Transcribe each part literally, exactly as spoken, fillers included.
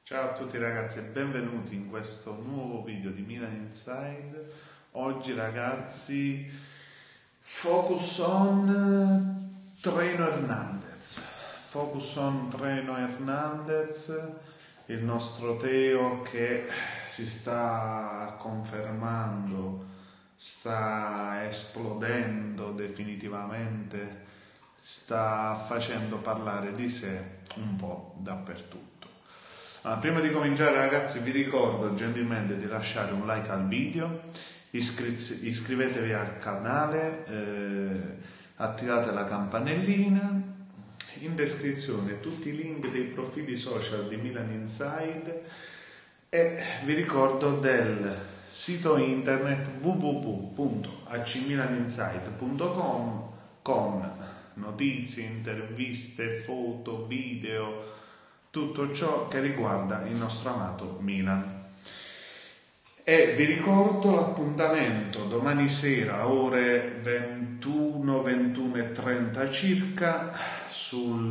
Ciao a tutti ragazzi e benvenuti in questo nuovo video di Milan Inside. Oggi ragazzi, focus on Treno Hernandez. Focus on Treno Hernandez, il nostro Teo che si sta confermando, sta esplodendo definitivamente, sta facendo parlare di sé un po' dappertutto. Ah, prima di cominciare ragazzi vi ricordo gentilmente di lasciare un like al video, iscriz- iscrivetevi al canale, eh, attivate la campanellina, in descrizione tutti i link dei profili social di Milan Inside e vi ricordo del sito internet w w w punto a c milan inside punto com con notizie, interviste, foto, video, tutto ciò che riguarda il nostro amato Milan. E vi ricordo l'appuntamento domani sera ore ventuno, ventuno e trenta circa sul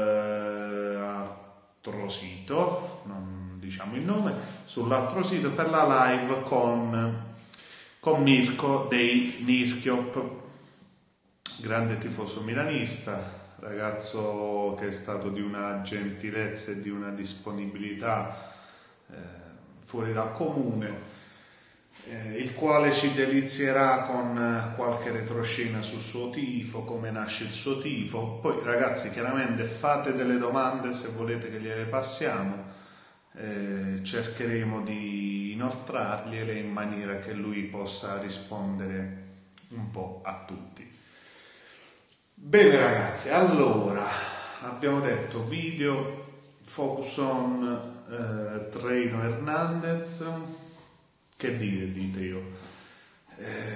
altro sito, non diciamo il nome, sull'altro sito per la live con, con Mirko dei Nirchiop, grande tifoso milanista, ragazzo che è stato di una gentilezza e di una disponibilità eh, fuori dal comune, eh, il quale ci delizierà con qualche retroscena sul suo tifo, come nasce il suo tifo. Poi ragazzi chiaramente fate delle domande se volete che gliele passiamo, eh, cercheremo di inoltrargliele in maniera che lui possa rispondere un po' a tutti. Bene ragazzi, allora abbiamo detto video focus on eh, Treno Hernandez. Che dire di Teo? Eh,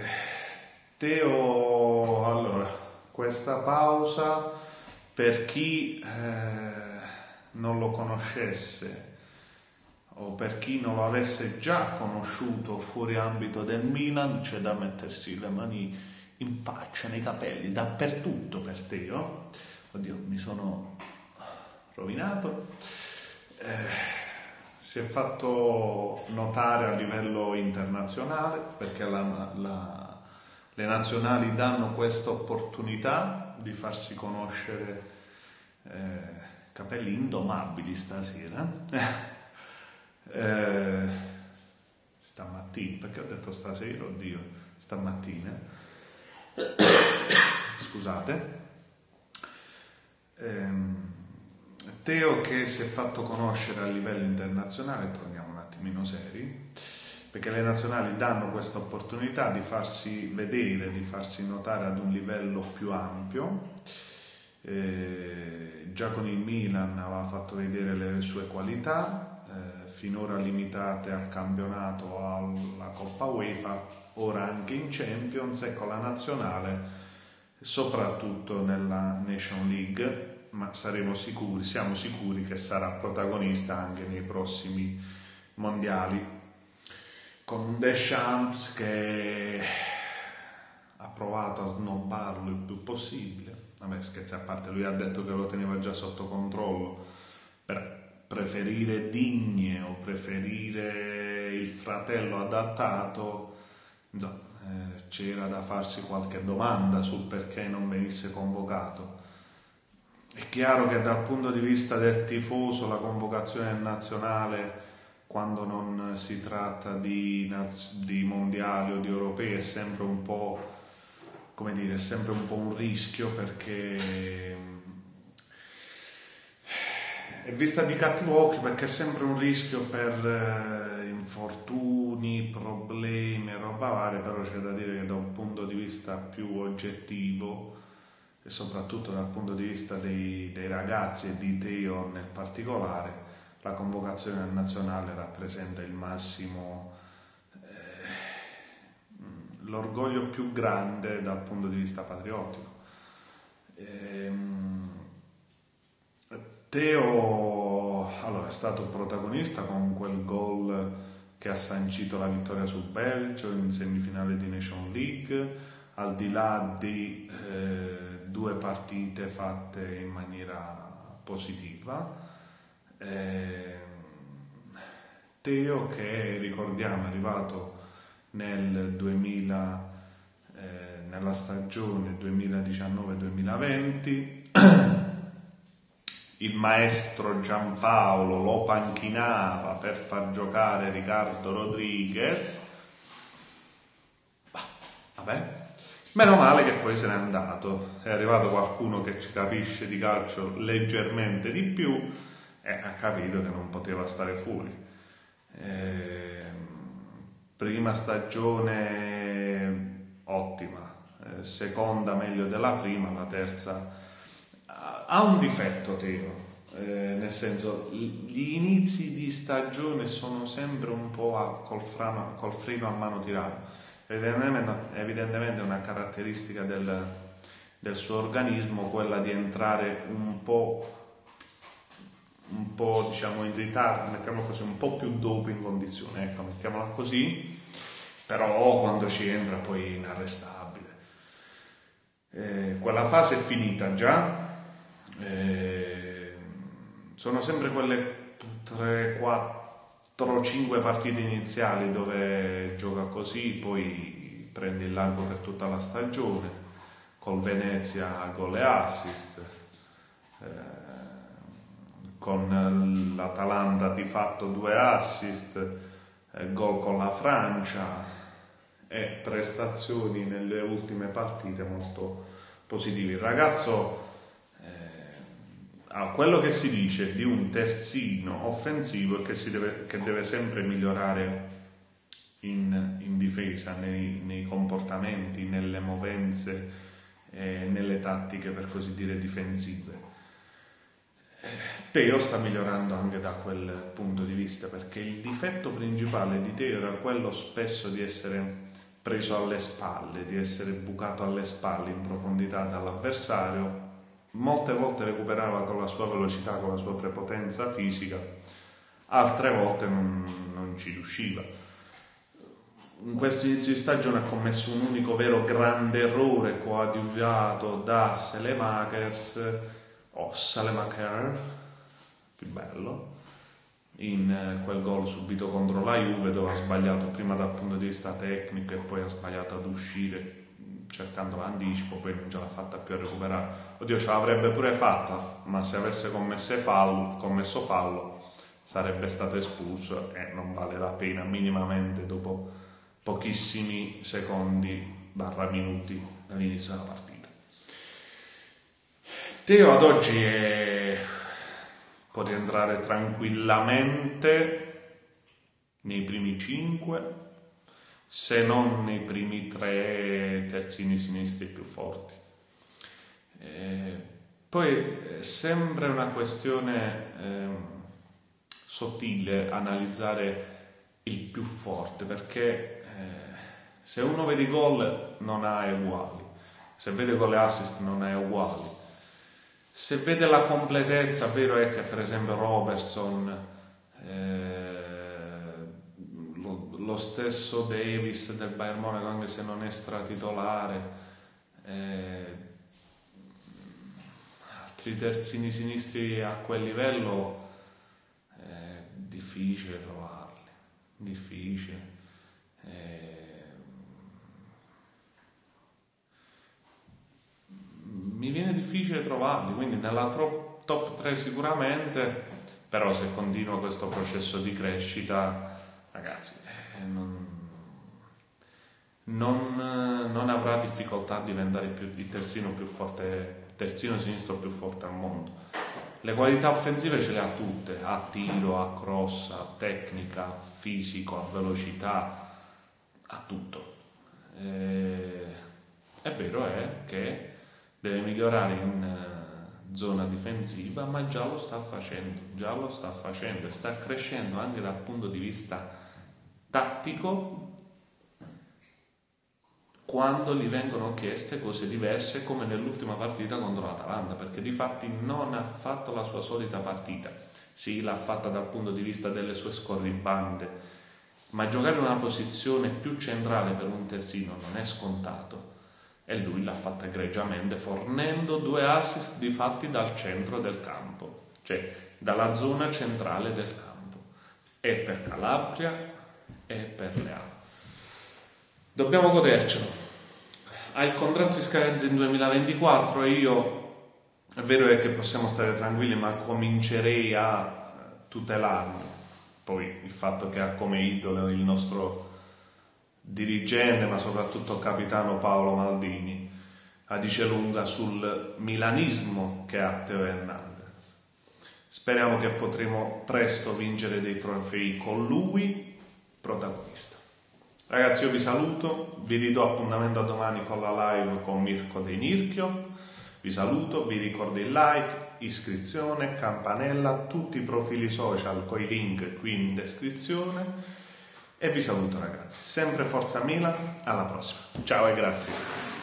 Teo, allora, questa pausa per chi eh, non lo conoscesse o per chi non lo avesse già conosciuto fuori ambito del Milan, c'è da mettersi le mani in faccia, nei capelli, dappertutto per Teo. Oddio, mi sono rovinato. Eh, si è fatto notare a livello internazionale perché la, la, le nazionali danno questa opportunità di farsi conoscere. Eh, capelli indomabili stasera. eh, stamattina, perché ho detto stasera? Oddio, stamattina. Scusate. Ehm, Teo che si è fatto conoscere a livello internazionale, torniamo un attimino seri, perché le nazionali danno questa opportunità di farsi vedere, di farsi notare ad un livello più ampio. Eh, già con il Milan aveva fatto vedere le sue qualità, eh, finora limitate al campionato, alla Coppa UEFA, ora anche in Champions e con la nazionale, soprattutto nella Nation League, ma saremo sicuri, siamo sicuri che sarà protagonista anche nei prossimi mondiali, con un Deschamps che ha provato a snobbarlo il più possibile. Vabbè, scherzi a parte, lui ha detto che lo teneva già sotto controllo, per preferire Digne o preferire il fratello adattato, insomma, eh, c'era da farsi qualche domanda sul perché non venisse convocato. È chiaro che dal punto di vista del tifoso la convocazione nazionale, quando non si tratta di, di mondiali o di europei, è sempre un po', come dire, è sempre un po' un rischio, perché è vista di cattivo occhio, perché è sempre un rischio per eh, infortuni, problemi e roba varia, però c'è da dire che da un punto di vista più oggettivo e soprattutto dal punto di vista dei, dei ragazzi e di Teo nel particolare, la convocazione nazionale rappresenta il massimo, eh, l'orgoglio più grande dal punto di vista patriottico. Ehm, Teo allora, è stato protagonista con quel gol che ha sancito la vittoria sul Belgio in semifinale di Nation League, al di là di eh, due partite fatte in maniera positiva. Eh, Teo, che ricordiamo è arrivato nel duemila, eh, nella stagione duemiladiciannove duemilaventi, il maestro Giampaolo lo panchinava per far giocare Ricardo Rodriguez. Bah, vabbè, meno male che poi se n'è andato, è arrivato qualcuno che ci capisce di calcio leggermente di più e ha capito che non poteva stare fuori. Eh, prima stagione ottima, eh, seconda meglio della prima, la terza ha un difetto Teo, eh, nel senso gli inizi di stagione sono sempre un po' a, col, frano, col freno a mano tirato. Evidentemente, evidentemente è una caratteristica del, del suo organismo quella di entrare un po' un po' diciamo in ritardo, mettiamola così, un po' più dopo in condizione, ecco, mettiamola così, però quando ci entra poi è inarrestabile. Eh, quella fase è finita già. Eh, sono sempre quelle tre, quattro, cinque partite iniziali dove gioca così, poi prende il largo per tutta la stagione, col Venezia gol e assist, eh, con l'Atalanta di fatto due assist, eh, gol con la Francia e prestazioni nelle ultime partite molto positive. Il ragazzo Ah, quello che si dice di un terzino offensivo è che, si deve, che deve sempre migliorare in, in difesa, nei, nei comportamenti, nelle movenze, eh, nelle tattiche per così dire difensive. Eh, Teo sta migliorando anche da quel punto di vista, perché il difetto principale di Teo era quello spesso di essere preso alle spalle, di essere bucato alle spalle in profondità dall'avversario. Molte volte recuperava con la sua velocità, con la sua prepotenza fisica, altre volte non, non ci riusciva. In questo inizio di stagione ha commesso un unico vero grande errore coadiuvato da Selemakers o Salemaker, più bello, in quel gol subito contro la Juve, dove ha sbagliato prima dal punto di vista tecnico e poi ha sbagliato ad uscire cercando l'anticipo, poi non ce l'ha fatta più a recuperare. Oddio, ce l'avrebbe pure fatta, ma se avesse commesso fallo, commesso fallo sarebbe stato espulso e non vale la pena minimamente dopo pochissimi secondi barra minuti dall'inizio della partita. Teo ad oggi è... può rientrare tranquillamente nei primi cinque, se non nei primi tre terzini sinistri più forti. Eh, poi è sempre una questione eh, sottile analizzare il più forte, perché eh, se uno vede i gol non ha uguali, se vede gol e assist non ha uguali, se vede la completezza, vero è che per esempio Robertson, eh, lo stesso Davis del Bayern Monaco, anche se non è stratitolare, eh, altri terzini sinistri a quel livello è difficile trovarli, difficile. Eh, mi viene difficile trovarli, quindi nella top, top tre sicuramente, però se continua questo processo di crescita, ragazzi, Non, non, non avrà difficoltà a diventare più, il terzino più forte, terzino sinistro più forte al mondo. Le qualità offensive ce le ha tutte, a tiro, a cross, a tecnica, a fisico, a velocità, a tutto. E, è vero è che deve migliorare in zona difensiva, ma già lo sta facendo, già lo sta facendo e sta crescendo anche dal punto di vista tattico quando gli vengono chieste cose diverse, come nell'ultima partita contro l'Atalanta, perché difatti non ha fatto la sua solita partita. Sì, l'ha fatta dal punto di vista delle sue scorribande, ma giocare in una posizione più centrale per un terzino non è scontato e lui l'ha fatta egregiamente, fornendo due assist di fatti dal centro del campo, cioè dalla zona centrale del campo. e per Calabria e per Leano. Dobbiamo godercelo. Ha il contratto di scadenza in duemilaventiquattro e io, è vero è che possiamo stare tranquilli, ma comincerei a tutelarlo. Poi il fatto che ha come idolo il nostro dirigente, ma soprattutto capitano Paolo Maldini, la dice lunga sul milanismo che ha Teo Hernandez. Speriamo che potremo presto vincere dei trofei con lui protagonista. Ragazzi, io vi saluto, vi ridò appuntamento a domani con la live con Mirko De Nirchio. Vi saluto, vi ricordo il like, iscrizione, campanella, tutti i profili social con i link qui in descrizione. E vi saluto ragazzi, sempre Forza Milan, alla prossima, ciao e grazie.